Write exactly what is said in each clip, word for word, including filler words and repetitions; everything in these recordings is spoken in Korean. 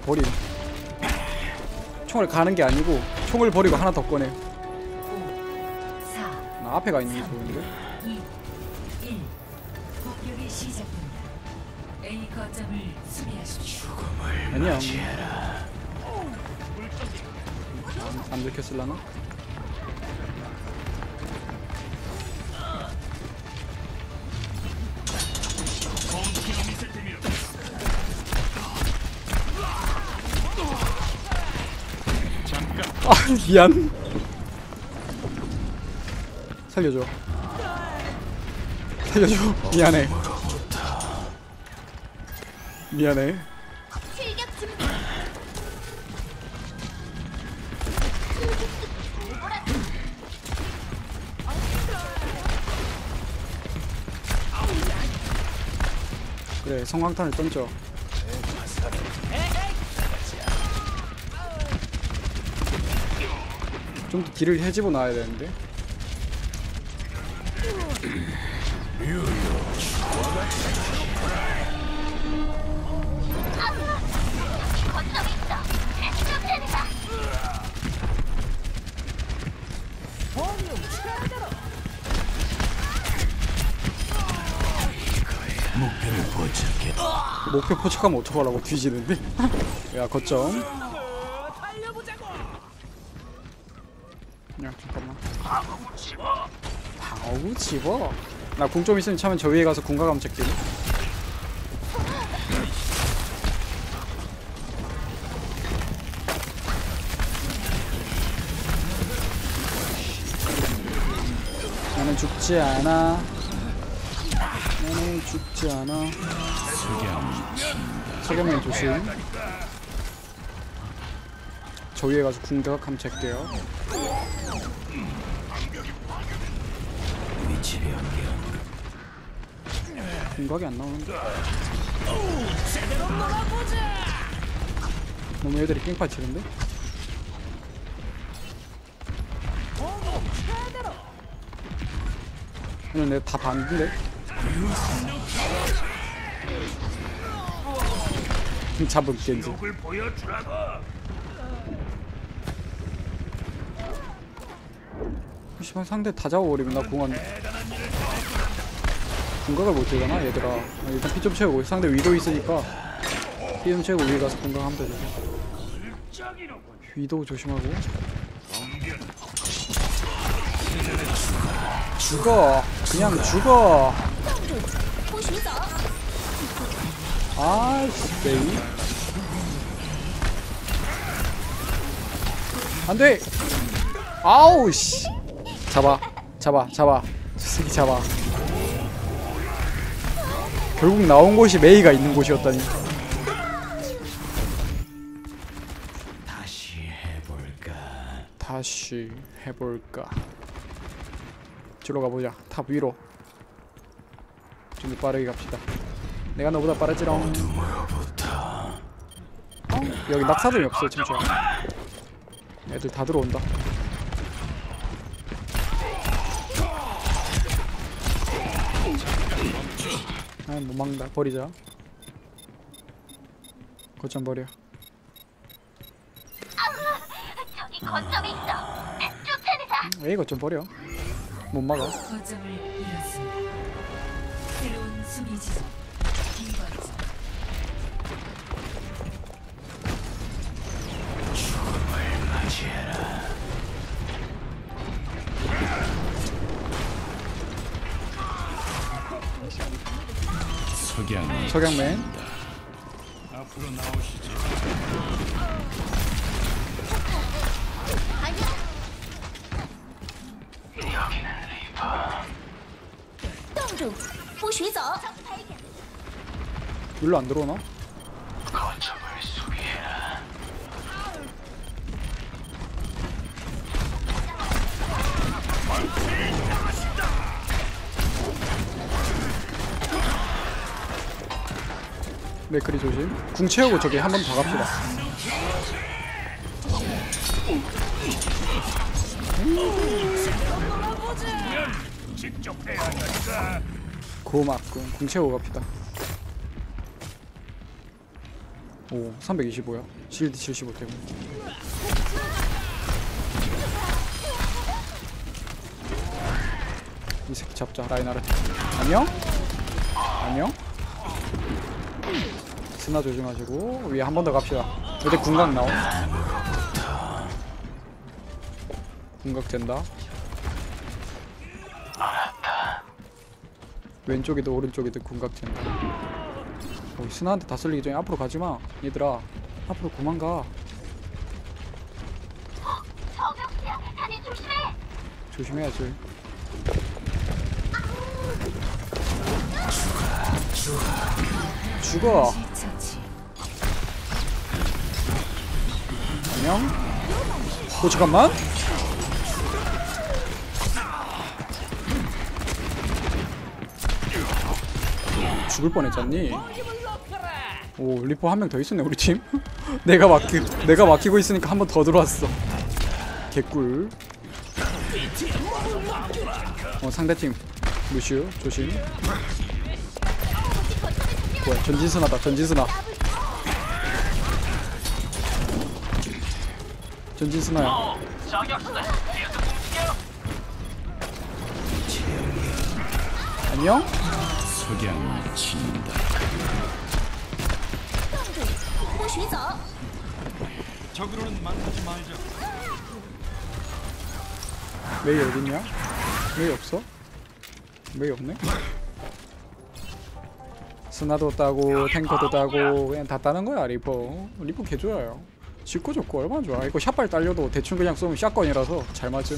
버림. 총을 가는 게 아니고 총을 버리고 하나 더 꺼내. 나 앞에 가 있는 게 좋은데. 아니야. 안, 안 들켰을라나? 아 미안. 살려줘. 살려줘. 미안해. 미안해. 그래 성광탄을 던져. 좀 더 딜을 해집어 놔야 되는데. 목표를 포착해. 목표 포착하면 어떡하려고 뒤지는데? 야 거점. 야 잠깐만. 방어구 집어. 나 궁 좀 있으면 차면 저 위에 가서 궁가감 찾기. 나는 죽지 않아. 나는 죽지 않아. 석양면 조심. 저 위에 가서 궁가감 찾게요. 궁각이 안 나오는데. 너무 애들이 깽판 치는데? 이건 내가 다 봤는데? 잡은 겐지. 씨발 상대 다 잡아버리면 나 공안 공각을 못 들잖아 얘들아. 일단 피 좀 채우고 상대 위도 있으니까 피 좀 채우고 위에 가서 공각하면 되죠. 위도 조심하고. 죽어 그냥 죽어. 아이씨 메이 안돼. 아우씨 잡아 잡아 잡아 저 새끼 잡아. 결국 나온 곳이 메이가 있는 곳이었다니. 다시 해볼까? 다시 해볼까? 뒤로 가보자. 탑 위로 좀 더 빠르게 갑시다. 내가 너보다 빠르지롱. 어? 여기 낙사점이 없어 진짜. 애들 다 들어온다. 아, 못 막는다. 버리자. 거점 버려. 저기 거점이 있어. 쫓아내자. 에이 거점 버려. 못 막아. 거점을 잃었습니다. 새로운 수비 지점. 이거점. 죽음을 맞이해라. 석양. 석양맨. 앞으로 나오시죠. 여기는 리버. 冻住，不许走！ 일로 안 들어오나? 거점을 수비해라. 맥크리 조심. 궁 채우고 저기 한 번 더 갑시다. 고맙군. 궁 채우고 갑시다. 오 삼백이십오야. 실드 칠십오 때문에. 이 새끼 잡자. 라인하르트. 안녕? 안녕? 스나 조심하시고 위에 한 번 더 갑시다. 이제 궁각 나옴. 궁각 잰다. 왼쪽이든 오른쪽이든 궁각 잰다. 어, 스나한테 다 쓸리기 전에 앞으로 가지마. 얘들아 앞으로 그만가. 저격수야, 다들 조심해. 조심해야지. 죽어. 처치. 안녕. 어 잠깐만. 죽을 뻔했잖니. 오 리퍼 한 명 더 있었네 우리 팀. 내가 막히 내가 막히고 있으니까 한 번 더 들어왔어. 개꿀. 어 상대팀 루시우 조심. 뭐야 전진스나다. 전진스나. 전진스나야. 안녕? 석양이 친다. 不许走。 적으로는 만나지 말자. 메이 어딨냐? 메이 없어? 메이 없네? 스나도 따고 탱커도 따고 그냥 다 따는 거야 리퍼. 리퍼 개좋아요. 쉽고 좋고 얼마나 좋아. 이거 샷발 딸려도 대충 그냥 쏘면 샷건이라서 잘 맞음.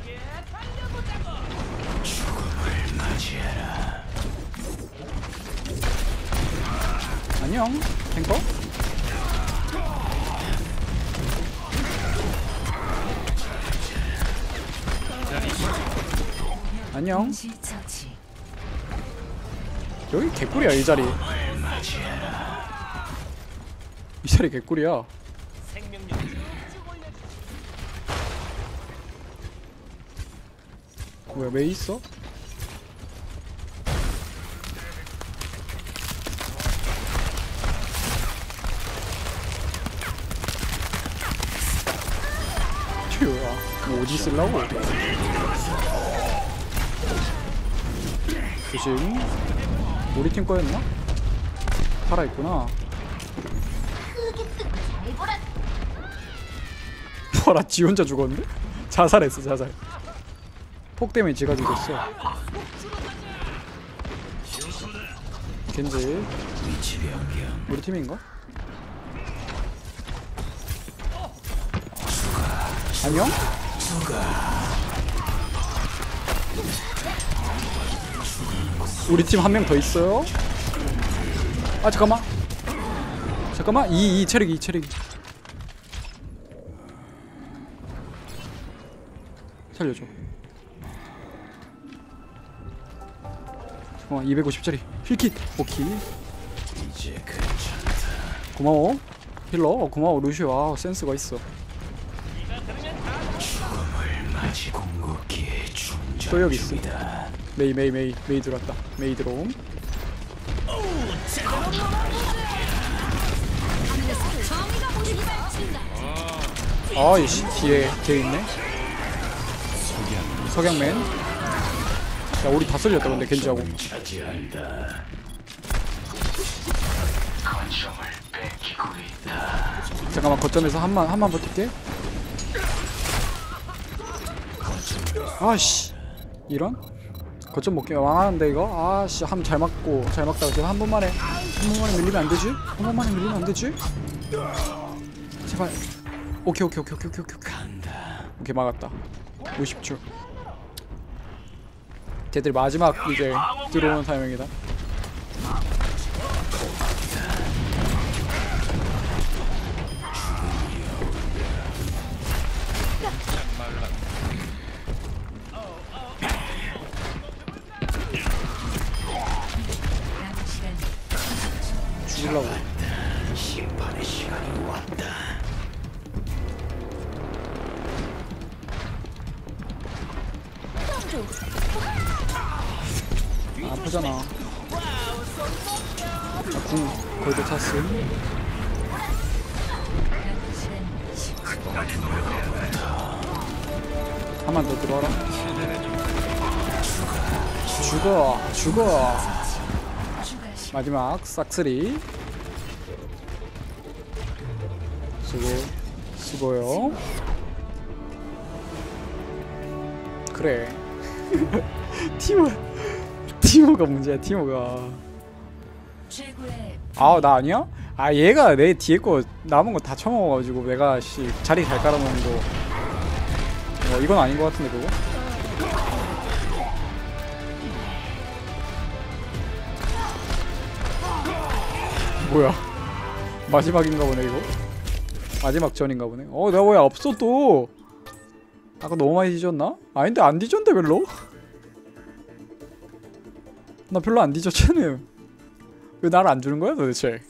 죽음을 맞이해라. 안녕 탱커? 안녕. 동시 처치. 여기 개꿀이야 이 자리. 이 자리 개꿀이야. 뭐야 메이 있어? 튀어야 뭐 어디 쓰려고? 조심. 우리 팀 거였나? 살아있구나. 크게 뜨고 잘 보라. 뭐라 지 혼자 죽었는데? 자살했어 자살. 폭 때문에 지가 죽었어. 겐지 우리 팀인가? 안녕? 우리 팀 한 명 더 있어요? 아 잠깐만 잠깐만 이, 이 체력이 이 체력이 살려줘. 잠깐만 이백오십짜리 힐킷. 오케이 이제 괜찮다. 고마워 힐러. 어, 고마워 루시오. 아 센스가 있어. 죽음을 맞이 궁극기에 충전. 또 여기 있어. 중이다. 메이 메이 메이 메이 들어왔다. 메이 들어옴. 아이씨 뒤에 걔 있네. 석양맨. 야 우리 다 쓸렸다 근데 겐지하고. 차지한다. 거점을 뺏기고 있다. 잠깐만 거점에서 한만 한만 버틸게. 아씨 이런 거점 먹기 망하는데 이거. 아씨 한 잘 맞고 잘 막다가 지금 한 번만에 한 번만에 밀리면 안 되지? 한 번만에 밀리면 안 되지? 제발. 오케이 오케이 오케이 오케이 오케이 오케이. 오케이 막았다. 오십 초. 쟤들 마지막 이제 들어오는 타이밍이다. 죽으려고. 심판의 시간이 왔다. 아, 아프잖아. 아, 궁 거의 다 찼음. 한번 더 들어와라. 죽어 죽어. 추가 시 마지막 싹쓸이. 수고 수고요. 그래. 티모 티모가 문제야. 티모가. 최고의 아 나 아니야? 아 얘가 내 뒤에 거 남은 거 다 처먹어가지고 내가 씨 자리 잘 깔아놓은 거. 어 이건 아닌 것 같은데 그거? 뭐야? 마지막인가 보네 이거. 마지막 전인가 보네. 어 내가 왜 없어 또? 아까 너무 많이 뒤졌나? 아닌데 안 뒤졌는데 별로? 나 별로 안 뒤졌잖아요. 왜 나를 안 주는 거야 도대체?